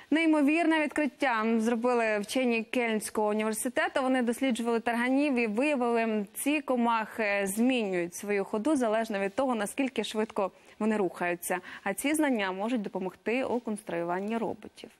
Неймовірне відкриття зробили вчені Кельнського університету. Вони досліджували тарганів і виявили, ці комахи змінюють свою ходу залежно від того, наскільки швидко вони рухаються. А ці знання можуть допомогти у конструюванні роботів.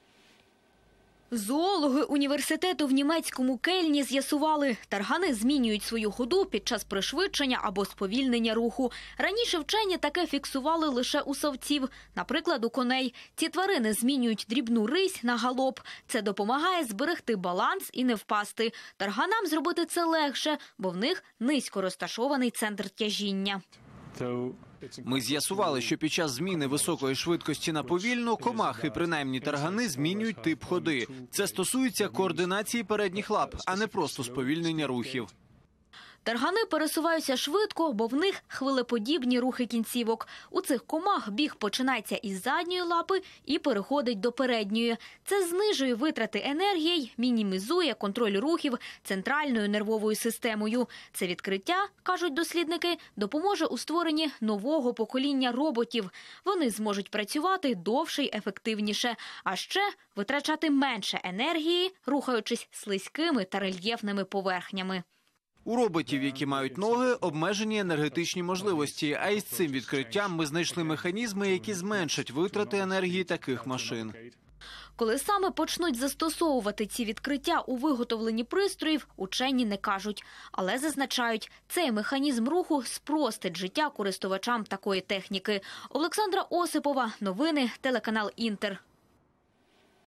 Зоологи університету в німецькому Кельні з'ясували, таргани змінюють свою ходу під час пришвидшення або сповільнення руху. Раніше вчені таке фіксували лише у савців, наприклад, у коней. Ці тварини змінюють дрібну рись на галоп. Це допомагає зберегти баланс і не впасти. Тарганам зробити це легше, бо в них низько розташований центр тяжіння. Ми з'ясували, що під час зміни високої швидкості на повільну комахи, принаймні таргани, змінюють тип ходи. Це стосується координації передніх лап, а не просто сповільнення рухів. Таргани пересуваються швидко, бо в них хвилеподібні рухи кінцівок. У цих комах біг починається із задньої лапи і переходить до передньої. Це знижує витрати енергії, мінімізує контроль рухів центральною нервовою системою. Це відкриття, кажуть дослідники, допоможе у створенні нового покоління роботів. Вони зможуть працювати довше й ефективніше, а ще витрачати менше енергії, рухаючись слизькими та рельєфними поверхнями. У роботів, які мають ноги, обмежені енергетичні можливості, а із цим відкриттям ми знайшли механізми, які зменшать витрати енергії таких машин. Коли саме почнуть застосовувати ці відкриття у виготовленні пристроїв, учені не кажуть. Але зазначають, цей механізм руху спростить життя користувачам такої техніки. Олександра Осипова, новини, телеканал «Інтер».